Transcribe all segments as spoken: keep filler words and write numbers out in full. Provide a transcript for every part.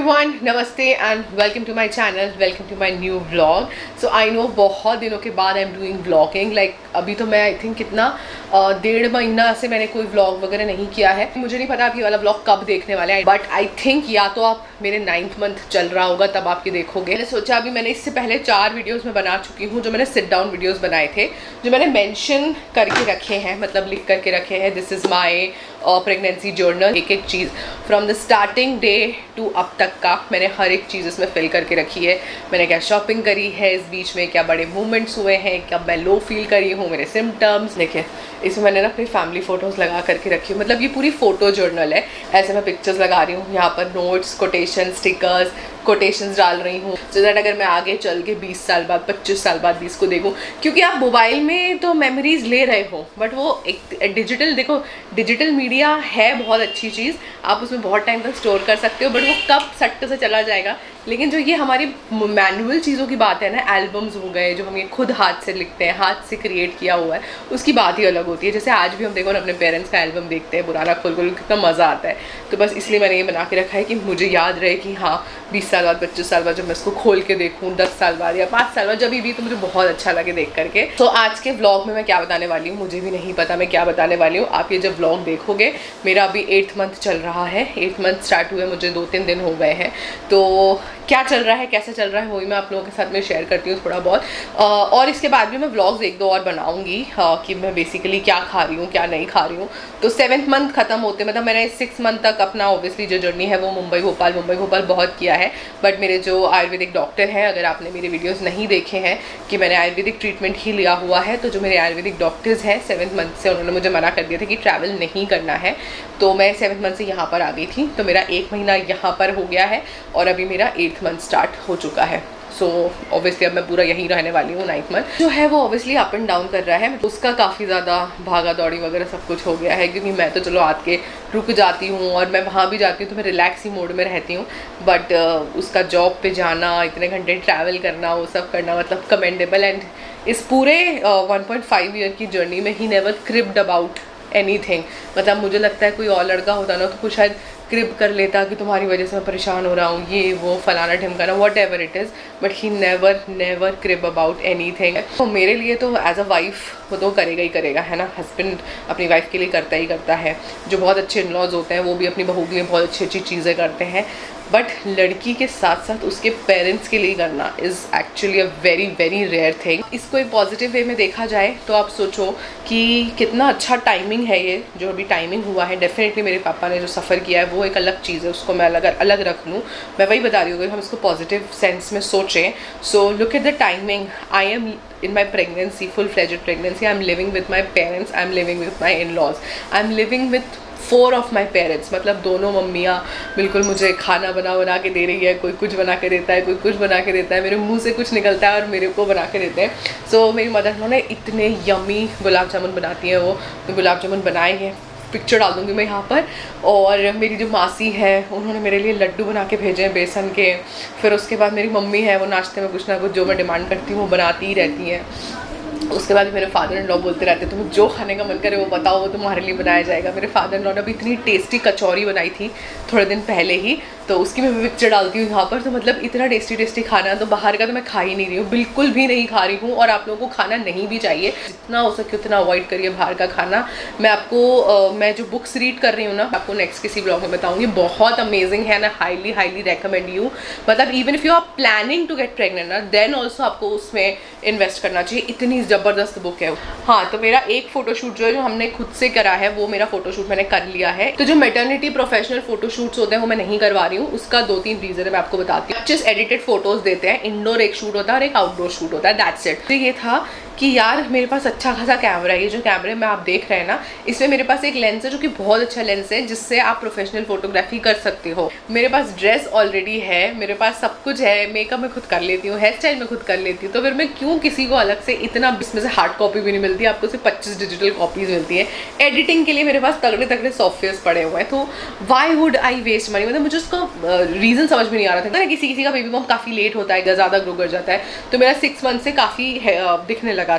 Everyone, नमस्ते and welcome to my channel, welcome to my new vlog. So I know बहुत दिनों के बाद I am doing vlogging. Like अभी तो मैं आई थिंक कितना डेढ़ महीना से मैंने कोई व्लॉग वगैरह नहीं किया है। मुझे नहीं पता आप ये वाला व्लॉग कब देखने वाले हैं, बट आई थिंक या तो आप मेरे नाइन्थ मंथ चल रहा होगा तब आप ये देखोगे। मैंने सोचा अभी मैंने इससे पहले चार वीडियोज़ में बना चुकी हूँ जो मैंने सिट डाउन वीडियोज़ बनाए थे, जो मैंने मैंशन करके रखे हैं, मतलब लिख करके रखे हैं this is my pregnancy journal. एक एक चीज़ from the starting day to अब तक का मैंने हर एक चीज़ इसमें फिल करके रखी है। मैंने क्या शॉपिंग करी है इस बीच में, क्या बड़े मूवमेंट्स हुए हैं, क्या मैं लो फील करी हूँ, मेरे सिम्टम्स। देखिए इसमें मैंने ना अपनी फैमिली फ़ोटोज़ लगा करके रखी हूँ, मतलब ये पूरी फ़ोटो जर्नल है। ऐसे मैं पिक्चर्स लगा रही हूँ, यहाँ पर नोट्स, कोटेशन, स्टिकर्स, कोटेशंस डाल रही हूँ, सो दैट अगर मैं आगे चल के बीस साल बाद, पच्चीस साल बाद भी इसको देखूँ। क्योंकि आप मोबाइल में तो मेमोरीज ले रहे हो, बट वो एक डिजिटल, देखो डिजिटल मीडिया है बहुत अच्छी चीज़, आप उसमें बहुत टाइम तक स्टोर कर सकते हो, बट वो कब सट्ट से चला जाएगा। लेकिन जो ये हमारी मैनुअल चीज़ों की बात है ना, एल्बम्स हो गए जो हम ये खुद हाथ से लिखते हैं, हाथ से क्रिएट किया हुआ है, उसकी बात ही अलग होती है। जैसे आज भी हम देखो ना अपने पेरेंट्स का एल्बम देखते हैं पुराना, खोल खोल कितना मज़ा आता है। तो बस इसलिए मैंने ये बना के रखा है कि मुझे याद रहे कि हाँ बीस साल बाद, पच्चीस साल बाद जब मैं इसको खोल के देखूँ, दस साल बाद या पाँच साल बाद, जब भी तो मुझे बहुत अच्छा लगे देख करके। तो आज के व्लॉग में मैं क्या बताने वाली हूँ मुझे भी नहीं पता मैं क्या बताने वाली हूँ। आप ये जब व्लॉग देखोगे, मेरा अभी एट्थ मंथ चल रहा है, एट्थ मंथ स्टार्ट हुए मुझे दो तीन दिन हो गए हैं। तो क्या चल रहा है, कैसे चल रहा है, वही मैं आप लोगों के साथ में शेयर करती हूँ थोड़ा बहुत। और इसके बाद भी मैं व्लॉग्स एक दो और बनाऊँगी कि मैं बेसिकली क्या खा रही हूँ, क्या नहीं खा रही हूँ। तो सेवन्थ मंथ खत्म होते, मतलब मैंने सिक्स मंथ तक अपना ऑब्वियसली जो जर्नी है वो मुंबई भोपाल मुंबई भोपाल बहुत किया है। बट मेरे जो आयुर्वेदिक डॉक्टर हैं, अगर आपने मेरे वीडियोज़ नहीं देखे हैं कि मैंने आयुर्वेदिक ट्रीटमेंट ही लिया हुआ है, तो जो मेरे आयुर्वेदिक डॉक्टर्स हैं सेवन्थ मंथ से उन्होंने मुझे मना कर दिया था कि ट्रैवल नहीं करना है। तो मैं सेवन्थ मंथ से यहाँ पर आ गई थी, तो मेरा एक महीना यहाँ पर हो गया है और अभी मेरा एट्थ मंथ स्टार्ट हो चुका है। सो so, ऑब्वियसली अब मैं पूरा यहीं रहने वाली हूँ। नाइन्थ मंथ जो है वो ऑब्वियसली अप एंड डाउन कर रहा है, उसका काफ़ी ज़्यादा भागा दौड़ी वगैरह सब कुछ हो गया है। क्योंकि मैं तो चलो आके के रुक जाती हूँ और मैं वहाँ भी जाती हूँ तो मैं रिलैक्स ही मोड में रहती हूँ, बट uh, उसका जॉब पे जाना, इतने घंटे ट्रैवल करना, वो सब करना मतलब कमेंडेबल। एंड इस पूरे वन पॉइंट फाइव ईयर की जर्नी में ही नेवर क्रिप्ड अबाउट एनीथिंग। मतलब मुझे लगता है कोई और लड़का होता ना तो कुछ शायद क्रिप कर लेता कि तुम्हारी वजह से मैं परेशान हो रहा हूँ, ये वो फलाना ढिमकाना, whatever it is, but he never never crib about anything. तो मेरे लिए तो एज अ वाइफ वो तो करेगा ही करेगा, है ना। हस्बैंड अपनी वाइफ के लिए करता ही करता है। जो बहुत अच्छे इन लॉज होते हैं वो भी अपनी बहू के लिए बहुत अच्छी अच्छी चीज़ें करते हैं, बट लड़की के साथ साथ उसके पेरेंट्स के लिए करना is actually a very very rare thing. इसको एक पॉजिटिव वे में देखा जाए तो आप सोचो कि कितना अच्छा टाइमिंग है ये जो अभी टाइमिंग हुआ है। डेफिनेटली मेरे पापा ने जो सफ़र किया है वो एक अलग चीज़ है, उसको मैं अलग अलग रख लूँ। मैं वही बता रही हूँ, अगर हम इसको पॉजिटिव सेंस में सोचें, so look at the timing. I am in my pregnancy, full fledged pregnancy, I'm living with my parents, I'm living with my in-laws, I'm living with four of my parents. मतलब दोनों मम्मियाँ बिल्कुल मुझे खाना बना बना के दे रही है, कोई कुछ बना के देता है, कोई कुछ बना के देता है, मेरे मुंह से कुछ निकलता है और मेरे को बना के देते हैं। सो so, मेरी मदर उन्होंने इतने यमी गुलाब जामुन बनाती हैं, वो तो गुलाब जामुन बनाए हैं, पिक्चर डाल दूँगी मैं यहाँ पर। और मेरी जो मासी है उन्होंने मेरे लिए लड्डू बना के भेजे हैं बेसन के। फिर उसके बाद मेरी मम्मी है वो नाश्ते में कुछ ना कुछ जो मैं डिमांड करती हूँ वो बनाती ही रहती हैं। उसके बाद मेरे फादर इन लॉ बोलते रहते हैं तुम्हें जो खाने का मन करे वो बताओ, वो तुम्हारे लिए बनाया जाएगा। मेरे फादर इन लॉ ने भी इतनी टेस्टी कचौरी बनाई थी थोड़े दिन पहले ही, तो उसकी मैं पिक्चर डालती हूँ यहाँ पर। तो मतलब इतना टेस्टी टेस्टी खाना, तो बाहर का तो मैं खा ही नहीं रही हूँ, बिल्कुल भी नहीं खा रही हूँ। और आप लोगों को खाना नहीं भी चाहिए, जितना हो सके उतना अवॉइड करिए बाहर का खाना। मैं आपको uh, मैं जो बुक्स रीड कर रही हूँ ना, आपको नेक्स्ट किसी ब्लॉग में बताऊँगी, बहुत अमेजिंग है ना, हाईली हाईली रेकमेंड यू। मतलब even if you are planning to get pregnant ना, देन ऑल्सो आपको उसमें इन्वेस्ट करना चाहिए, इतनी ज़बरदस्त बुक है। हाँ, तो मेरा एक फ़ोटोशूट जो है जो हमने खुद से करा है, वो मेरा फ़ोटोशूट मैंने कर लिया है। तो जो मैटरनिटी प्रोफेशनल फ़ोटोशूट्स होते हैं वो मैं नहीं करवा रही हूँ, उसका दो तीन रीज़न है, मैं आपको बताती हूँ। जस्ट एडिटेड फोटोज़ देते हैं, इंडोर एक शूट होता है और एक आउटडोर शूट होता है, दैट्स इट। तो ये था कि यार मेरे पास अच्छा खासा कैमरा है, ये जो कैमरे में आप देख रहे हैं ना, इसमें मेरे पास एक लेंस है जो कि बहुत अच्छा लेंस है, जिससे आप प्रोफेशनल फोटोग्राफी कर सकते हो। मेरे पास ड्रेस ऑलरेडी है, मेरे पास सब कुछ है, मेकअप मैं खुद कर लेती हूँ, हेयर स्टाइल मैं खुद कर लेती हूँ, तो फिर मैं क्यों किसी को अलग से इतना, इसमें से हार्ड कॉपी भी नहीं मिलती, आपको सिर्फ पच्चीस डिजिटल कॉपीज मिलती है। एडिटिंग के लिए मेरे पास तगड़े तगड़े सॉफ्टवेयर पड़े हुए हैं, तो why would I waste money. मतलब मुझे उसका रीज़न समझ में नहीं आ रहा था ना। किसी किसी का बेबी बम काफ़ी लेट होता है, ज़्यादा ग्रो कर जाता है, तो मेरा सिक्स मंथ से काफ़ी दिखने लगा था।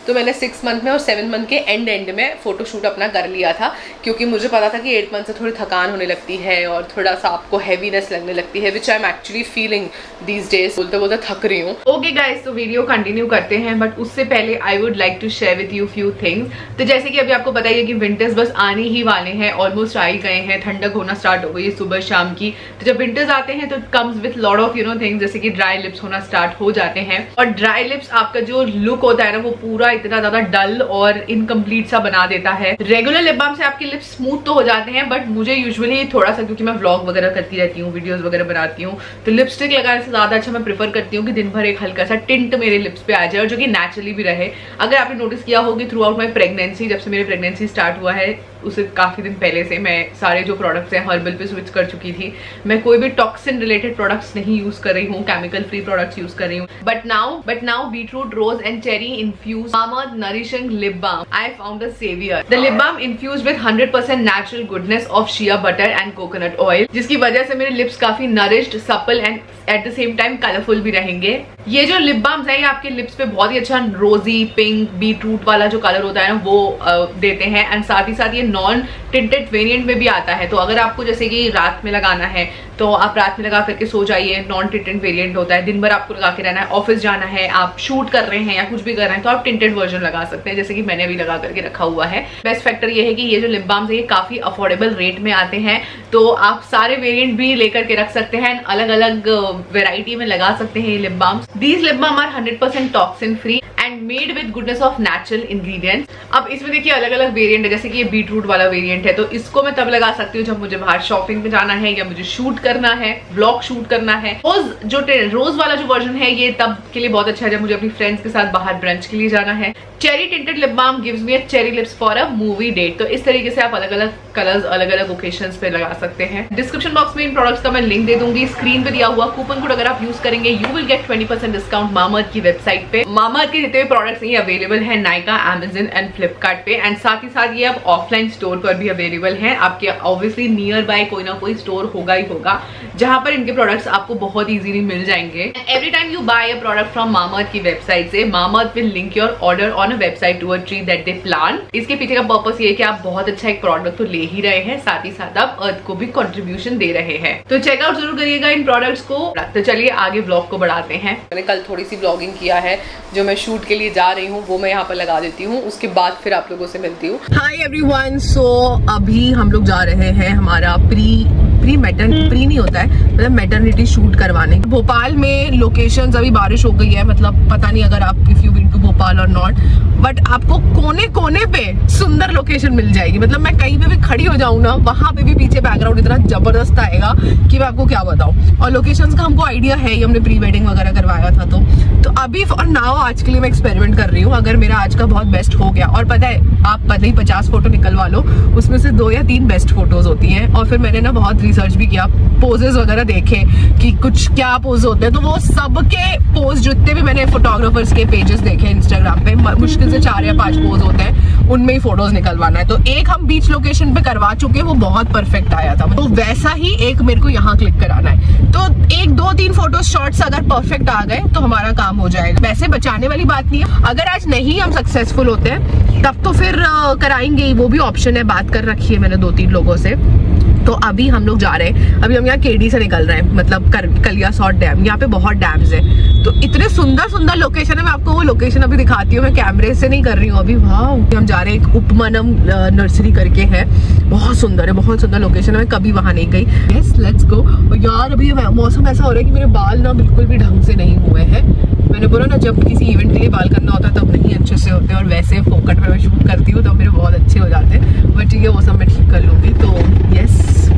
तो मैंने सिक्स मंथ में और सेवन मंथ के एंड एंड में फोटोशूट अपना कर लिया था, क्योंकि मुझे पता था कि एट मंथ से थोड़ी थकान होने लगती है और थोड़ा सा आपको हैवीनेस लगने लगती है, which I am actually feeling these days. बोलते बोलते थक रही हूँ। ओके गाइस, तो वीडियो कंटिन्यू करते हैं, बट उससे पहले I would like to share with you few things. तो जैसे कि अभी आपको बताइए कि विंटर्स बस आने ही वाले हैं, ऑलमोस्ट आ ही गए हैं, ठंडक होना स्टार्ट हो गई है सुबह शाम की। तो जब विंटर्स आते हैं तो it comes with lot of you know things, जैसे कि ड्राई लिप्स होना स्टार्ट हो जाते हैं। और ड्राई लिप्स आपका जो लुक होता है ना, वो पूरा इतना ज्यादा डल और इनकम्प्लीट सा बना देता है। रेगुलर लिप बाम से आपके लिप्स स्मूथ तो हो जाते हैं, बट मुझे यूजुअली थोड़ा सा, क्योंकि मैं व्लॉग वगैरह करती रहती हूँ, वीडियोस वगैरह बनाती हूँ, तो लिपस्टिक लगाने से ज्यादा अच्छा मैं प्रेफर करती हूँ कि दिन भर एक हल्का सा टिंट मेरे लिप्स पे आ जाए और जो कि नेचुरली भी रहे। अगर आपने नोटिस किया होगी थ्रू आउट माई प्रेगनेंसी, जब से मेरी प्रेगनेंसी स्टार्ट हुआ है उसे काफी दिन पहले से मैं सारे जो प्रोडक्ट्स हैं हर्बल पे स्विच कर चुकी थी। मैं कोई भी टॉक्सिन रिलेटेड प्रोडक्ट्स नहीं यूज कर रही हूँ, केमिकल फ्री प्रोडक्ट्स यूज कर रही हूँ। But now but now beetroot rose and cherry infuse Mamaearth nourishing lip balm I found the saviour. The lip balm infuse with hundred percent natural goodness of shea butter and coconut oil, जिसकी वजह से मेरे lips काफी nourished, supple and at the same time colourful भी रहेंगे। ये जो lip balms है ये आपके लिप्स पे बहुत ही अच्छा रोजी पिंक बीटरूट वाला जो कलर होता है ना वो uh, देते हैं। एंड साथ ही साथ ये नॉन टिंटेड वेरिएंट में भी आता है, तो अगर आपको जैसे कि रात में लगाना है तो आप रात में लगा करके सो जाइए। नॉन टिंटेड वेरिएंट होता है, दिन भर आपको लगा के रहना है, ऑफिस जाना है, आप शूट कर रहे हैं या कुछ भी कर रहे हैं तो आप टिंटेड वर्जन लगा सकते हैं, जैसे कि मैंने अभी लगा करके रखा हुआ है। बेस्ट फैक्टर ये है कि ये जो लिप बाम्स है ये काफी अफोर्डेबल रेट में आते हैं, तो आप सारे वेरिएंट भी लेकर के रख सकते हैं, अलग अलग वेराइटी में लगा सकते हैं ये lip balms. These lip balm are hundred percent toxin free and made with goodness of natural ingredients. अब इसमें देखिए अलग अलग वेरिएंट है, जैसे कि ये बीटरूट वाला वेरिएंट है, तो इसको मैं तब लगा सकती हूँ जब मुझे बाहर शॉपिंग पे जाना है या मुझे शूट करना है, व्लॉग शूट करना है। रोज जो रोज वाला जो वर्जन है ये तब के लिए बहुत अच्छा है जब मुझे अपनी फ्रेंड्स के साथ बाहर ब्रंच के लिए जाना है। Cherry tinted lip balm gives me a cherry lips for a movie date. तो इस तरीके से आप अलग अलग कलर्स अलग अलग ओकेशंस पे लगा सकते हैं। डिस्क्रिप्शन बॉक्स में इन प्रोडक्ट्स का मैं लिंक दे दूंगी, स्क्रीन पे दिया हुआ कूपन कोड अगर आप यूज करेंगे you will get twenty percent discount Mamaearth की वेबसाइट पे। मामाअर्थ के जितने भी प्रोडक्ट्स हैं अवेलेबल है नाइका, अमेजन एंड फ्लिपकार्ट पे, एंड साथ ही साथ ये अब ऑफलाइन स्टोर पर भी अवेलेबल है। आपके ऑब्वियसली नियर बाय कोई ना कोई स्टोर होगा ही होगा जहां पर इनके प्रोडक्ट्स आपको बहुत इजीली मिल जाएंगे। Every time you buy a product from Mamaearth की वेबसाइट से, Mamaearth will link your order on a website to a tree that they plan. इसके पीछे का पर्पस ये है कि आप बहुत अच्छा एक प्रोडक्ट तो ले ही रहे हैं, साथ ही साथ आप अर्थ को भी कंट्रीब्यूशन दे रहे हैं, तो चेकआउट जरूर करिएगा इन प्रोडक्ट्स को। तो चलिए आगे व्लॉग को बढ़ाते हैं। मैंने कल थोड़ी सी व्लॉगिंग किया है, जो मैं शूट के लिए जा रही हूँ वो मैं यहाँ पर लगा देती हूँ, उसके बाद फिर आप लोगों से मिलती हूँ। हाय एवरीवन, सो अभी हम लोग जा रहे हैं हमारा प्री प्री मैटर्निटी प्री नहीं होता है मतलब मैटर्निटी शूट करवाने। भोपाल में लोकेशंस, अभी बारिश हो गई है, मतलब पता नहीं अगर आप if you been to Bhopal और नॉट, बट आपको कोने कोने पे सुंदर लोकेशन मिल जाएगी। मतलब मैं कहीं पे भी खड़ी हो जाऊँ ना, वहां पे भी पीछे बैकग्राउंड इतना जबरदस्त आएगा कि मैं आपको क्या बताऊं। और लोकेशंस का हमको आइडिया है ही, हमने प्री वेडिंग वगैरह करवाया था, तो तो अभी फॉर नाउ आज के लिए मैं एक्सपेरिमेंट कर रही हूँ। अगर मेरा आज का बहुत बेस्ट हो गया, और पता है आप पता ही पचास फोटो निकलवा लो, उसमें से दो या तीन बेस्ट फोटोज होती हैं। और फिर मैंने ना बहुत रिसर्च भी किया, पोजेस वगैरह देखे कि कुछ क्या पोज होते हैं, तो वो सबके पोज जितने भी मैंने फोटोग्राफर्स के पेजेस देखे इंस्टाग्राम पे, मुश्किल से चार या पांच पोज होते हैं, उनमें ही फोटोज निकलवाना है। तो एक हम बीच लोकेशन पे करवा चुके हैं, वो बहुत परफेक्ट आया था, तो वैसा ही एक मेरे को यहाँ क्लिक कराना है। तो एक दो तीन फोटो शॉट्स अगर परफेक्ट आ गए तो हमारा काम हो जाएगा। वैसे बचाने वाली बात नहीं है, अगर आज नहीं हम सक्सेसफुल होते हैं तब तो फिर कराएंगे, वो भी ऑप्शन है, बात कर रखी है मैंने दो तीन लोगों से। तो अभी हम लोग जा रहे हैं, अभी हम यहाँ केडी से निकल रहे हैं, मतलब कलियासोत डैम, यहाँ पे बहुत डैम्स है, तो इतने सुंदर सुंदर लोकेशन है। मैं आपको वो लोकेशन अभी दिखाती हूँ, मैं कैमरे से नहीं कर रही हूँ अभी। वाह, हम जा रहे हैं, एक उपमनम नर्सरी करके है, बहुत सुंदर है, बहुत सुंदर लोकेशन है, मैं कभी वहां नहीं गई। Yes let's go. यार अभी मौसम ऐसा हो रहा है कि मेरे बाल ना बिल्कुल भी ढंग से नहीं हुए हैं। मैंने बोला ना, जब किसी इवेंट के लिए बाल करना होता है तब नहीं अच्छे से होते, और वैसे फोकट में मैं शूट करती हूँ तो मेरे बहुत अच्छे हो जाते हैं, बट ठीक है वो सब मैं ठीक कर लूंगी। तो yes,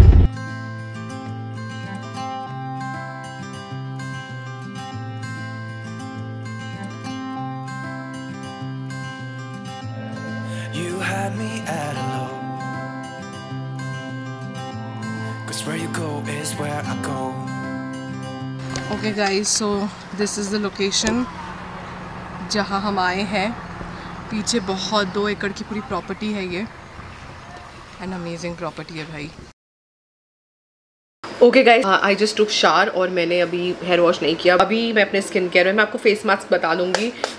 You had me at hello, 'cause where you go is where I go. Okay guys, so this is the location जहाँ हम आए हैं। पीछे बहुत दो एकड़ की पूरी प्रॉपर्टी है ये, एन अमेजिंग प्रॉपर्टी है भाई। Okay guys, I just took shower और मैंने अभी हेयर वॉश नहीं किया। अभी मैं अपने स्किन केयर में मैं आपको फेस मास्क बता दूंगी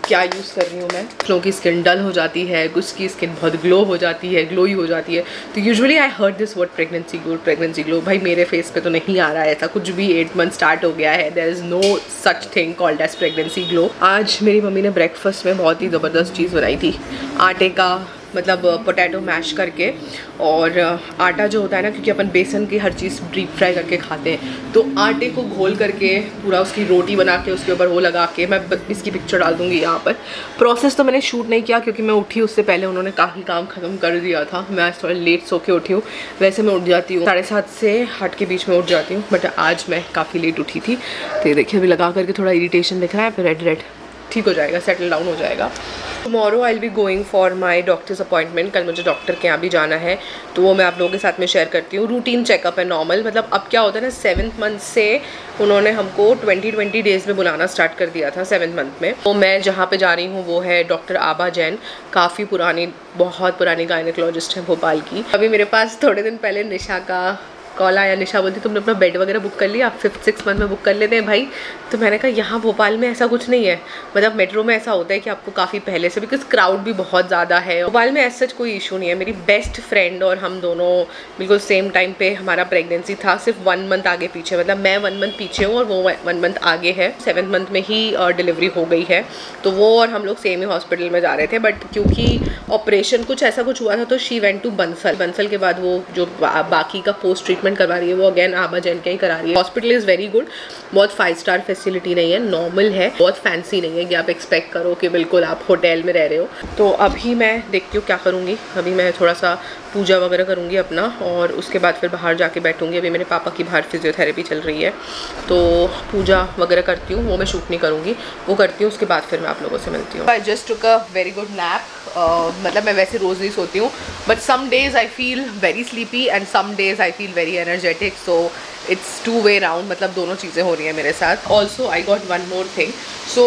क्या यूज़ कर रही हूँ मैं। कुछ लोगों की स्किन डल हो जाती है, कुछ की स्किन बहुत ग्लो हो जाती है, ग्लोई हो जाती है। तो usually I heard this word pregnancy glow, pregnancy glow. भाई मेरे फेस पे तो नहीं आ रहा है ऐसा कुछ भी। एट मंथ स्टार्ट हो गया है, there is no such thing called as pregnancy glow. आज मेरी मम्मी ने ब्रेकफास्ट में बहुत ही ज़बरदस्त चीज़ बनाई थी, आटे का मतलब पोटैटो मैश करके। और आटा जो होता है ना, क्योंकि अपन बेसन की हर चीज़ डीप फ्राई करके खाते हैं, तो आटे को घोल करके पूरा उसकी रोटी बना के उसके ऊपर वो लगा के, मैं इसकी पिक्चर डाल दूँगी यहाँ पर। प्रोसेस तो मैंने शूट नहीं किया क्योंकि मैं उठी उससे पहले उन्होंने काफ़ी काम ख़त्म कर दिया था। मैं आज थोड़ा लेट सो के उठी हूँ। वैसे मैं उठ जाती हूँ साढ़े सात से आठ के बीच में उठ जाती हूँ, बट आज मैं काफ़ी लेट उठी थी। तो ये देखिए अभी लगा करके थोड़ा इरीटेशन दिख रहा है, फिर रेड रेड ठीक हो जाएगा, सेटल डाउन हो जाएगा। Tomorrow I will be going for my doctors appointment. कल मुझे डॉक्टर के यहाँ भी जाना है, तो वो मैं आप लोगों के साथ में शेयर करती हूँ। रूटीन चेकअप है नॉर्मल। मतलब अब क्या होता है ना, सेवन्थ मंथ से उन्होंने हमको ट्वेंटी ट्वेंटी डेज़ में बुलाना स्टार्ट कर दिया था सेवन्थ मंथ में। तो मैं जहाँ पे जा रही हूँ वो है डॉक्टर आबा जैन, काफ़ी पुरानी, बहुत पुरानी गायनेकोलॉजिस्ट है भोपाल की। अभी मेरे पास थोड़े दिन पहले निशा का कॉल आया। निशा बोलती तुमने अपना बेड वगैरह बुक कर लिया, आप फिफ्थ सिक्स मंथ में बुक कर लेते हैं भाई। तो मैंने कहा यहाँ भोपाल में ऐसा कुछ नहीं है। मतलब मेट्रो में ऐसा होता है कि आपको काफ़ी पहले से, बिकॉज क्राउड भी बहुत ज़्यादा है। भोपाल में ऐसा कोई इशू नहीं है। मेरी बेस्ट फ्रेंड और हम दोनों बिल्कुल सेम टाइम पे हमारा प्रेगनेंसी था, सिर्फ वन मंथ आगे पीछे। मतलब मैं वन मंथ पीछे हूँ और वो वन मंथ आगे है। सेवन्थ मंथ में ही डिलीवरी हो गई है, तो वो और हम लोग सेम ही हॉस्पिटल में जा रहे थे। बट क्योंकि ऑपरेशन कुछ ऐसा कुछ हुआ था, तो she went to Bansal. Bansal के बाद वो जो बा, बाकी का पोस्ट ट्रीटमेंट करवा रही है वो अगेन आबा जैन के ही करा रही है। हॉस्पिटल इज़ वेरी गुड, बहुत फाइव स्टार फैसिलिटी नहीं है, नॉर्मल है, बहुत फैंसी नहीं है कि आप एक्सपेक्ट करो कि बिल्कुल आप होटल में रह रहे हो। तो अभी मैं देखती हूँ क्या करूँगी। अभी मैं थोड़ा सा पूजा वगैरह करूँगी अपना, और उसके बाद फिर बाहर जाके बैठूँगी। अभी मेरे पापा की बाहर फिजियोथेरेपी चल रही है, तो पूजा वगैरह करती हूँ। वो मैं शूट नहीं करूँगी, वो करती हूँ, उसके बाद फिर मैं आप लोगों से मिलती हूँ। I just took a very good nap. मतलब मैं वैसे रोज़ नहीं सोती हूँ, but some days I feel very sleepy and some days I feel very energetic. So it's two way round, मतलब दोनों चीज़ें हो रही हैं मेरे साथ। Also I got one more thing. So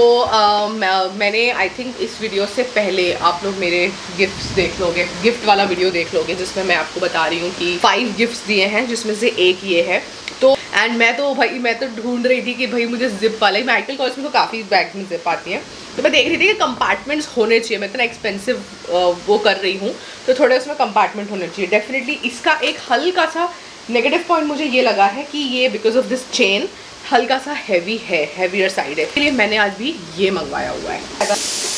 मैंने आई थिंक इस वीडियो से पहले आप लोग मेरे गिफ्ट्स देख लोगे, गिफ्ट वाला वीडियो देख लोगे, जिसमें मैं आपको बता रही हूँ कि फाइव गिफ्ट्स दिए हैं, जिसमें से एक ये है। तो एंड मैं तो भाई मैं तो ढूंढ रही थी कि भाई मुझे जिप वाला ही, मेडिकल कॉलेज में तो काफ़ी बैग में जिप आती हैं, तो मैं देख रही थी कि कंपार्टमेंट्स होने चाहिए। मैं इतना एक्सपेंसिव वो कर रही हूँ, तो थोड़े उसमें कंपार्टमेंट होने चाहिए डेफिनेटली। इसका एक हल्का सा नेगेटिव पॉइंट मुझे ये लगा है कि ये बिकॉज ऑफ दिस चेन हल्का सा हैवी है, हैवियर साइड है, इसलिए मैंने आज भी ये मंगवाया हुआ है।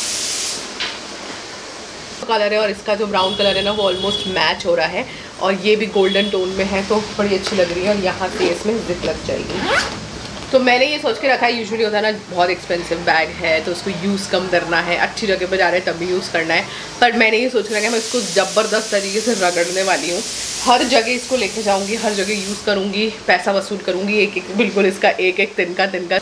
कलर है और इसका जो ब्राउन कलर है ना, वो ऑलमोस्ट मैच हो रहा है, और ये भी गोल्डन टोन में है, तो बड़ी अच्छी लग रही है। और यहाँ से इसमें जिप लग जाएगी। तो मैंने ये सोच के रखा है, यूजुअली होता है ना बहुत एक्सपेंसिव बैग है तो उसको यूज़ कम करना है, अच्छी जगह पर जा रहे हैं तब भी यूज़ करना है। पर मैंने ये सोच रखा है मैं इसको ज़बरदस्त तरीके से रगड़ने वाली हूँ। हर जगह इसको लेके जाऊँगी, हर जगह यूज़ करूँगी, पैसा वसूल करूँगी एक एक, बिल्कुल इसका एक एक तिनका तिनका।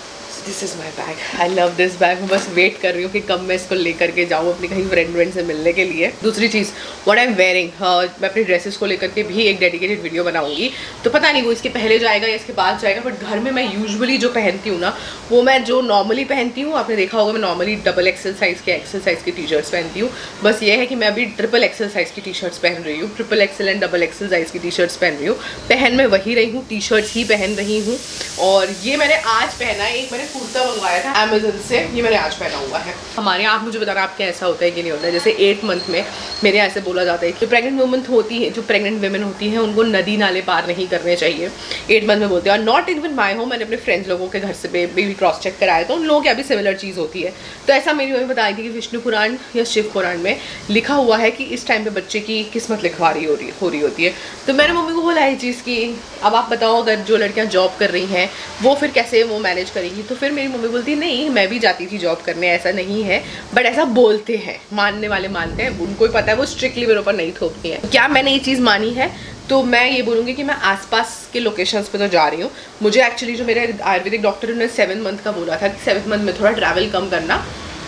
This is my bag, I love this bag. मैं बस वेट कर रही हूँ कि कब मैं इसको लेकर के जाऊँ अपनी कहीं फ्रेंड व्रेंड से मिलने के लिए। दूसरी चीज़, व्हाट आई एम वेयरिंग, मैं अपनी ड्रेसेस को लेकर के भी एक डेडिकेटेड वीडियो बनाऊंगी। तो पता नहीं वो इसके पहले जाएगा या इसके बाद जाएगा, बट घर में मैं यूजुअली जो पहनती हूँ ना, वो मैं जो नॉर्मली पहनती हूँ, आपने देखा होगा मैं नॉर्मली डबल एक्सल साइज़ के एक्सल साइज़ की टी शर्ट्स पहनती हूँ। बस ये है कि मैं अभी ट्रिपल एक्सल साइज़ की टी शर्ट्स पहन रही हूँ, triple XL and double XL size की टी शर्ट्स पहन रही हूँ। पहन मैं वही रही हूँ, टी शर्ट्स ही पहन रही हूँ। और ये मैंने आज पहना है, एक मैंने कुर्ता मंगवाया था अमेज़न से, ये मैंने आज पहना हुआ है। हमारे यहाँ आप मुझे बताना आपके ऐसा होता है कि नहीं होता है। जैसे एट मंथ में मेरे ऐसे बोला जाता है कि प्रेग्नेंट वुमेन होती है, जो प्रेग्नेंट वुमेन होती हैं उनको नदी नाले पार नहीं करने चाहिए, एट मंथ में बोलते हैं। और नॉट इवन माई होम, मैंने अपने फ्रेंड्स लोगों के घर से भी क्रॉस चेक कराया, तो उन लोगों की अभी सिमिलर चीज़ होती है। तो ऐसा मेरी मम्मी बताई थी कि विष्णु पुराण या शिव पुराण में लिखा हुआ है कि इस टाइम पे बच्चे की किस्मत लिखवा रही हो रही हो रही होती है। तो मैंने मम्मी को बोला ये चीज़ की अब आप बताओ, अगर जो लड़कियाँ जॉब कर रही हैं वो फिर कैसे वो मैनेज करेंगी। तो फिर मेरी मम्मी बोलती नहीं, मैं भी जाती थी जॉब करने, ऐसा नहीं है, बट ऐसा बोलते हैं, मानने वाले मानते हैं, उनको ही पता है, वो स्ट्रिक्टली मेरे ऊपर नहीं थोपती है। क्या मैंने ये चीज़ मानी है, तो मैं ये बोलूँगी कि मैं आसपास के लोकेशंस पे तो जा रही हूँ। मुझे एक्चुअली जो मेरे आयुर्वेदिक डॉक्टर ने सेवन मंथ का बोला था कि सेवन मंथ में थोड़ा ट्रैवल कम करना,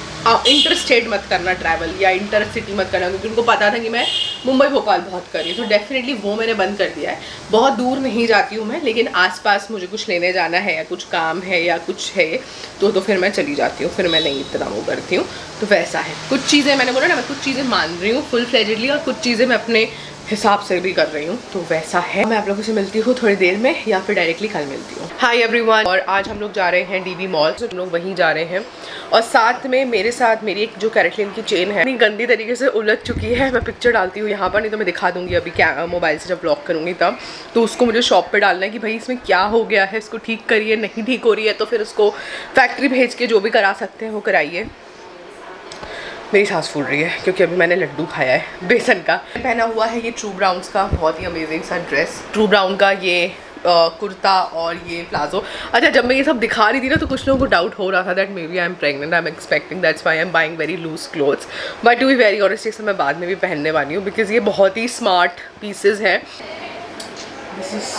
इंटर स्टेट मत करना ट्रैवल, या इंटर सिटी मत करना, क्योंकि उनको पता था कि मैं मुंबई भोपाल बहुत कर रही हूँ। तो डेफिनेटली वो मैंने बंद कर दिया है। बहुत दूर नहीं जाती हूँ मैं, लेकिन आसपास मुझे कुछ लेने जाना है या कुछ काम है या कुछ है तो तो फिर मैं चली जाती हूँ, फिर मैं नहीं इतना वो करती हूँ। तो वैसा है, कुछ चीज़ें मैंने बोला ना, मैं कुछ चीज़ें मान रही हूँ फुल फ्लेजेडली, और कुछ चीज़ें मैं अपने हिसाब से भी कर रही हूँ, तो वैसा है। मैं आप लोगों से मिलती हूँ थोड़ी देर में या फिर डायरेक्टली कल मिलती हूँ। हाय एवरीवन, और आज हम लोग जा रहे हैं डीवी मॉल, तो हम लोग वहीं जा रहे हैं और साथ में मेरे साथ मेरी एक जो कैरेटलिन की चेन है, इतनी गंदी तरीके से उलझ चुकी है। मैं पिक्चर डालती हूँ यहाँ पर, नहीं तो मैं दिखा दूँगी अभी क्या मोबाइल से जब ब्लॉग करूँगी तब। तो उसको मुझे शॉप पर डालना है कि भाई इसमें क्या हो गया है, इसको ठीक करिए, नहीं ठीक हो रही है तो फिर उसको फैक्ट्री भेज के जो भी करा सकते हैं वो कराइए। मेरी सांस फूल रही है क्योंकि अभी मैंने लड्डू खाया है बेसन का। पहना हुआ है ये ट्रू ब्राउन्स का बहुत ही अमेजिंग सा ड्रेस, ट्रू ब्राउन का ये कुर्ता और ये प्लाजो। अच्छा, जब मैं ये सब दिखा रही थी ना तो कुछ लोगों को डाउट हो रहा था that may be I am pregnant, I am expecting, that's why I am buying very loose clothes. But to be very honest ये सब मैं बाद में भी पहनने वाली हूँ बिकॉज ये बहुत ही स्मार्ट पीसेज हैं। दिस इज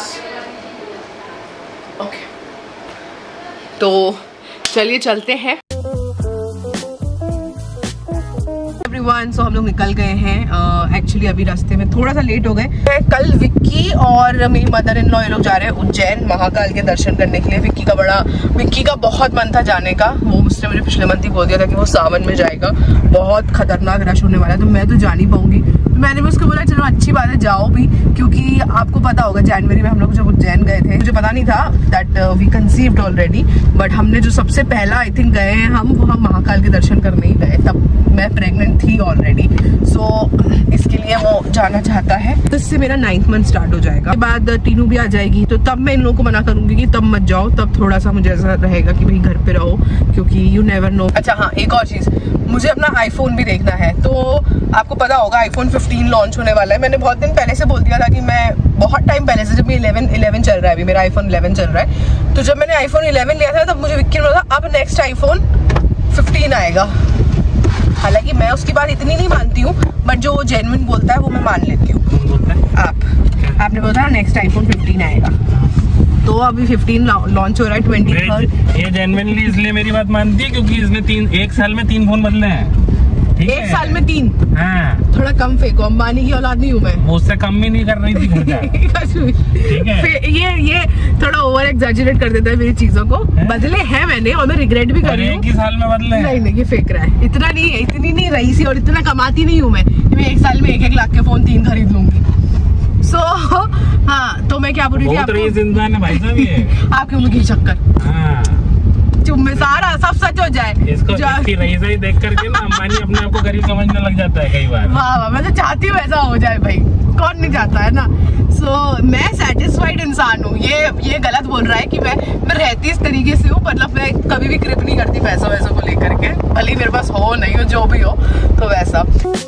ओके, तो चलिए चलते हैं। एवरीवन, सो हम लोग निकल गए हैं। एक्चुअली uh, अभी रास्ते में थोड़ा सा लेट हो गए। कल विक्की और मेरी मदर इन लॉ ये लोग जा रहे हैं उज्जैन महाकाल के दर्शन करने के लिए। विक्की का बड़ा विक्की का बहुत मन था जाने का, वो मुझसे मुझे पिछले मंथ ही बोल दिया था कि वो सावन में जाएगा, बहुत खतरनाक रश होने वाला है तो मैं तो जा नहीं पाऊंगी। तो मैंने भी उसको बोला चलो अच्छी बात है जाओ भी, क्योंकि आपको पता होगा जनवरी में हम लोग जब उज्जैन गए थे, मुझे पता नहीं था that we conceived already, but हमने जो सबसे पहला आई थिंक गए हैं हम, वो हम महाकाल के दर्शन करने ही गए, तब मैं प्रेग्नेंट थी ऑलरेडी। सो so, इसके लिए वो जाना चाहता है। तो इससे मेरा नाइन्थ मंथ स्टार्ट हो जाएगा, उसके बाद टीनू भी आ जाएगी, तो तब मैं इन लोगों को मना करूंगी कि तब मत जाओ, तब थोड़ा सा मुझे ऐसा रहेगा कि भाई घर पे रहो, क्योंकि यू नेवर नो। अच्छा हाँ, एक और चीज़, मुझे अपना आईफोन भी देखना है। तो आपको पता होगा आईफोन फिफ्टीन लॉन्च होने वाला है। मैंने बहुत दिन पहले से बोल दिया था कि मैं बहुत टाइम पहले से, जब मैं इलेवन इलेवन चल रहा है, अभी मेरा आईफोन इलेवन चल रहा है, तो जब मैंने आईफोन इलेवन लिया था तब मुझे विक्की ने बोला अब नेक्स्ट आईफोन फिफ्टीन आएगा। हालांकि मैं उसकी बात इतनी नहीं मानती हूँ, बट जो वो जेन्युइन बोलता है वो मैं मान लेती हूँ। आप आपने बोला नेक्स्ट आईफोन फिफ्टीन आएगा, तो अभी फिफ्टीन लॉन्च हो रहा है ट्वेंटी थर्ड। ये जेन्युइनली इसलिए मेरी बात मानती है क्योंकि इसने तीन एक साल में तीन फोन बदले हैं। एक साल में तीन? हाँ, थोड़ा कम फेंको, अंबानी की औलाद नहीं हूँ मैं। उससे कम भी नहीं कर रही थी ठीक है। ये ये थोड़ा ओवर एग्जैजरेट कर देता है मेरी चीजों को। बदले हैं मैंने और मैं रिग्रेट भी कर रही हूँ। एक ही साल में बदले? नहीं नहीं, ये फेंक रहा है। इतना नहीं है, इतनी नहीं रही सी और इतना कमाती नहीं हूँ मैं, मैं एक साल में एक एक लाख के फोन तीन खरीद लूंगी। सो so, हाँ, तो मैं क्या बोल रही थी आपको? आपकी उम्र की चक्कर में सारा सब सच हो जाए। इसको इसकी रईसा ही देख करके ना अंबानी अपने आप को गरीब समझने लग जाता है कई बार। वाह वाह, मैं तो चाहती हूँ ऐसा हो जाए भाई, कौन नहीं चाहता है ना। सो so, मैं सेटिस्फाइड इंसान हूँ। ये ये गलत बोल रहा है कि मैं मैं रहती इस तरीके से हूँ, मतलब मैं कभी भी क्रिप नहीं करती पैसों वैसों को लेकर के, भले मेरे पास हो नहीं हो जो भी हो, तो वैसा।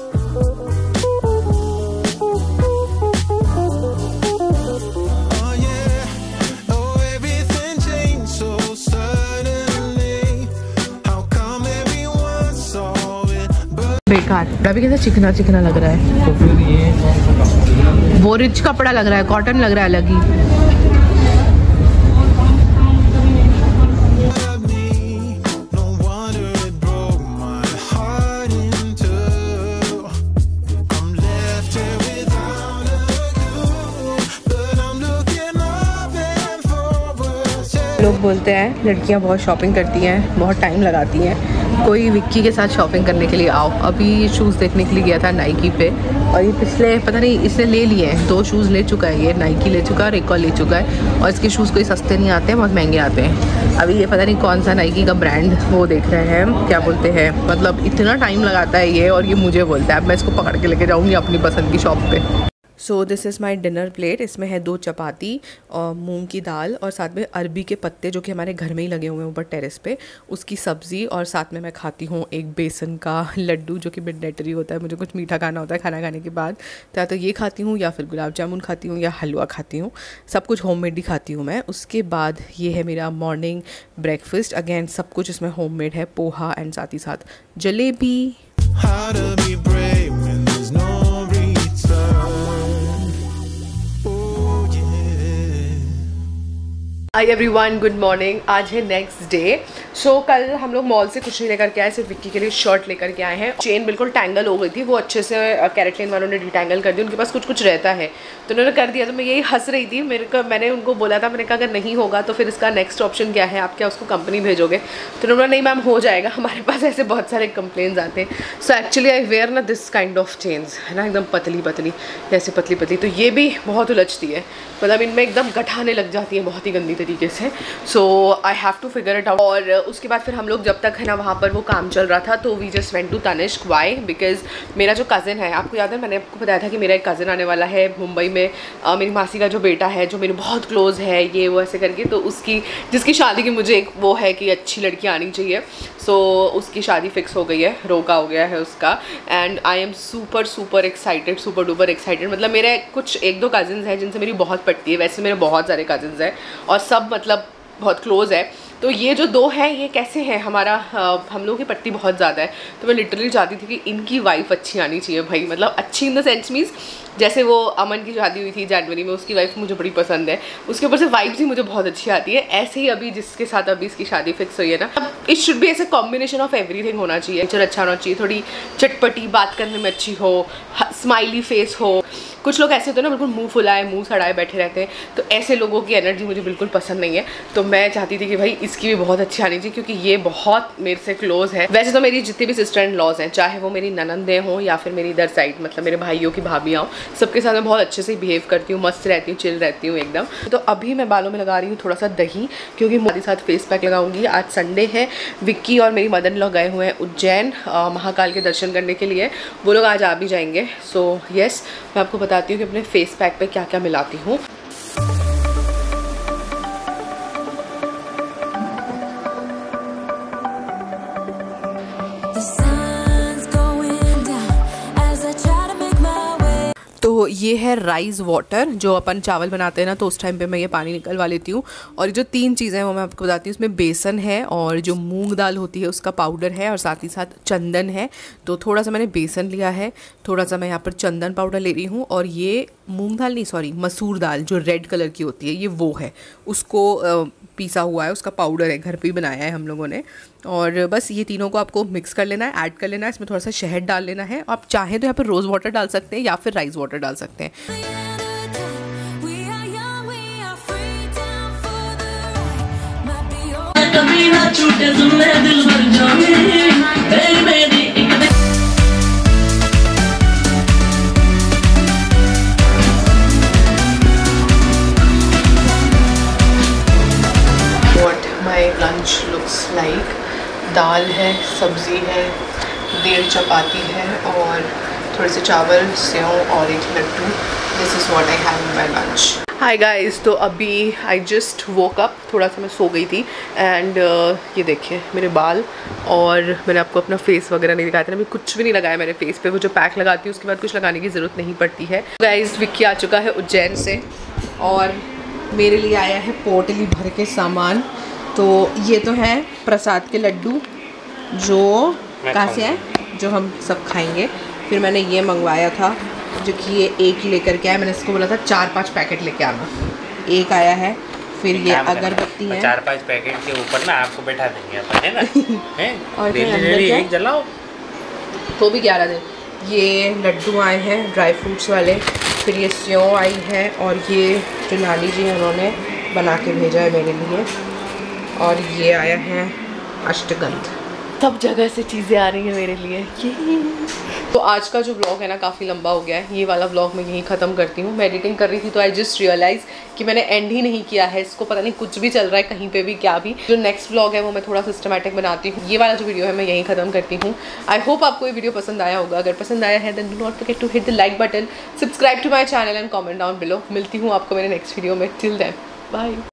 बेकार, अभी कैसा चिकना चिकना लग रहा है, तो फिर ये वो रिच कपड़ा लग रहा है, कॉटन लग रहा है अलग ही। लोग बोलते हैं लड़कियां बहुत शॉपिंग करती हैं, बहुत टाइम लगाती हैं, कोई विक्की के साथ शॉपिंग करने के लिए आओ। अभी ये शूज़ देखने के लिए गया था नाइकी पे, और ये पिछले पता नहीं इसने ले लिए हैं, दो शूज़ ले चुका है, ये नाइकी ले चुका है और एक और ले चुका है, और इसके शूज़ कोई सस्ते नहीं आते हैं, बहुत महंगे आते हैं। अभी ये पता नहीं कौन सा नाइकी का ब्रांड वो देख रहे हैं, क्या बोलते हैं, मतलब इतना टाइम लगाता है ये, और ये मुझे बोलता है अब मैं इसको पकड़ के लेके जाऊँगी अपनी पसंद की शॉप पर। So this is my dinner plate. इसमें है दो चपाती और मूंग की दाल और साथ में अरबी के पत्ते जो कि हमारे घर में ही लगे हुए हैं ऊपर टेरेस पे, उसकी सब्ज़ी, और साथ में मैं खाती हूँ एक बेसन का लड्डू जो कि मैंडेटरी होता है, मुझे कुछ मीठा खाना होता है खाना खाने के बाद, तो या तो ये खाती हूँ या फिर गुलाब जामुन खाती हूँ या हलवा खाती हूँ, सब कुछ होममेड ही खाती हूँ मैं। उसके बाद ये है मेरा मॉर्निंग ब्रेकफास्ट, अगेन सब कुछ इसमें होममेड है, पोहा एंड साथ ही साथ jalebi. Hi everyone, good morning. आज है नेक्स्ट डे। सो कल हम लोग मॉल से कुछ नहीं लेकर के आए, सिर्फ विक्की के लिए शर्ट लेकर के आए हैं। चेन बिल्कुल टैंगल हो गई थी, वो अच्छे से कैरेटलाइन वालों ने डिटैंगल कर दी। उनके पास कुछ कुछ रहता है तो उन्होंने कर दिया। तो मैं यही हंस रही थी। मेरे को मैंने उनको बोला था, मैंने कहा अगर नहीं होगा तो फिर इसका नेक्स्ट ऑप्शन क्या है, आप क्या उसको कंपनी भेजोगे? तो उन्होंने नहीं मैम हो जाएगा, हमारे पास ऐसे बहुत सारे कंप्लेंट्स आते हैं। सो एक्चुअली आई वेयर ना दिस काइंड ऑफ चेन्स, है ना, एकदम पतली पतली, ऐसे पतली पतली। तो ये भी बहुत उलझती है, मतलब इनमें एकदम गठाने लग जाती है बहुत ही गंदी तरीके से। So I have to figure it out. और उसके बाद फिर हम लोग जब तक है ना वहाँ पर वो काम चल रहा था, तो we just went to Tanishq. Why? Because मेरा जो कज़न है, आपको याद है मैंने आपको बताया था कि मेरा एक कज़न आने वाला है मुंबई में। uh, मेरी मासी का जो बेटा है, जो मेरे बहुत क्लोज है, ये वो ऐसे करके, तो उसकी जिसकी शादी की मुझे एक वो है कि अच्छी लड़की आनी चाहिए। सो so, उसकी शादी फिक्स हो गई है, रोका हो गया है उसका। And I am super super excited, super duper excited. मतलब मेरे कुछ एक दो कज़न्स हैं जिनसे मेरी बहुत पटती है, वैसे मेरे बहुत सारे कज़न्स हैं और सब मतलब बहुत क्लोज है। तो ये जो दो हैं ये कैसे हैं, हमारा आ, हम लोगों की पट्टी बहुत ज़्यादा है। तो मैं लिटरली चाहती थी कि इनकी वाइफ अच्छी आनी चाहिए भाई, मतलब अच्छी इन द सेंस मीन्स जैसे वो अमन की शादी हुई थी जनवरी में, उसकी वाइफ मुझे बड़ी पसंद है, उसके ऊपर से वाइफ ही मुझे बहुत अच्छी आती है। ऐसे ही अभी जिसके साथ अभी इसकी शादी फिक्स हुई है ना, अब इट शुड बी ऐसे कॉम्बिनेशन ऑफ एवरीथिंग होना चाहिए। नेचर अच्छा होना चाहिए, थोड़ी चटपटी, बात करने में अच्छी हो, स्माइली फेस हो। कुछ लोग ऐसे होते हैं ना बिल्कुल मुंह फुलाए, मुंह सड़ाए बैठे रहते हैं, तो ऐसे लोगों की एनर्जी मुझे बिल्कुल पसंद नहीं है। तो मैं चाहती थी कि भाई इसकी भी बहुत अच्छी आनी चाहिए, क्योंकि ये बहुत मेरे से क्लोज है। वैसे तो मेरी जितनी भी सिस्टर इन लॉज हैं, चाहे वो मेरी ननंदें हों या फिर मेरी इधर साइड मतलब मेरे भाइयों की भाभियाँ हों, सबके साथ मैं बहुत अच्छे से बिहेव करती हूँ, मस्त रहती हूँ, चिल रहती हूँ एकदम। तो अभी मैं बालों में लगा रही हूँ थोड़ा सा दही, क्योंकि मेरे साथ फेस पैक लगाऊंगी। आज संडे है, विक्की और मेरी मदन लोग गए हुए हैं उज्जैन महाकाल के दर्शन करने के लिए, वो लोग आज आ भी जाएंगे। सो so, यस yes, मैं आपको बताती हूँ कि अपने फेस पैक पे क्या क्या मिलाती हूँ। तो ये है राइस वाटर, जो अपन चावल बनाते हैं ना, तो उस टाइम पे मैं ये पानी निकलवा लेती हूँ। और जो तीन चीज़ें हैं वो मैं आपको बताती हूँ। इसमें बेसन है और जो मूंग दाल होती है उसका पाउडर है, और साथ ही साथ चंदन है। तो थोड़ा सा मैंने बेसन लिया है, थोड़ा सा मैं यहाँ पर चंदन पाउडर ले रही हूँ, और ये मूंग दाल नहीं सॉरी मसूर दाल जो रेड कलर की होती है, ये वो है, उसको आ, पीसा हुआ है, उसका पाउडर है, घर पे ही बनाया है हम लोगों ने। और बस ये तीनों को आपको मिक्स कर लेना है, ऐड कर लेना है। इसमें थोड़ा सा शहद डाल लेना है। आप चाहें तो यहाँ पर रोज़ वाटर डाल सकते हैं या फिर राइस वाटर डाल सकते हैं। लंच लुक्स लाइक, दाल है, सब्ज़ी है, डेढ़ चपाती है और थोड़े से चावल, सेव और एक laddoo. This is what I have in my lunch. Hi guys, तो अभी आई जस्ट वोक अप, थोड़ा सा मैं सो गई थी। एंड uh, ये देखिए मेरे बाल, और मैंने आपको अपना फेस वगैरह नहीं दिखाया था, अभी कुछ भी नहीं लगाया मेरे फेस पे। वो जो पैक लगाती हूँ उसके बाद कुछ लगाने की ज़रूरत नहीं पड़ती है। गाइस, विक्की आ चुका है उज्जैन से और मेरे लिए आया है पोटली भर के सामान। तो ये तो है प्रसाद के लड्डू, जो कहाँ से है, जो हम सब खाएंगे। फिर मैंने ये मंगवाया था, जो कि ये एक लेकर के आया। मैंने इसको बोला था चार पांच पैकेट लेके आना, एक आया है। फिर ये अगरबत्ती है, चार पांच पैकेट के ऊपर ना आपको बैठा देंगे अपन, है ना? हैं? और डेली एक जलाओ तो भी ग्यारह दिन। ये लड्डू आए हैं ड्राई फ्रूट्स वाले, फिर ये सेव आई है, और ये जो नानी जी हैं उन्होंने बना के भेजा है मेरे लिए, और ये आया है अष्टगंध। सब जगह से चीज़ें आ रही हैं मेरे लिए। ये तो आज का जो व्लॉग है ना काफ़ी लंबा हो गया है। ये वाला व्लॉग मैं यहीं ख़त्म करती हूँ। मैं एडिटिंग कर रही थी तो आई जस्ट रियलाइज़ कि मैंने एंड ही नहीं किया है इसको। पता नहीं कुछ भी चल रहा है कहीं पे भी, क्या भी। जो नेक्स्ट व्लॉग है वो मैं थोड़ा सिस्टमैटिक बनाती हूँ। ये वाला जो वीडियो है मैं यहीं ख़त्म करती हूँ। आई होप आपको ये वीडियो पसंद आया होगा। अगर पसंद आया है then do not forget to hit the like button, subscribe to my channel and comment down below. मिलती हूँ आपको मेरे नेक्स्ट वीडियो में। Till then bye.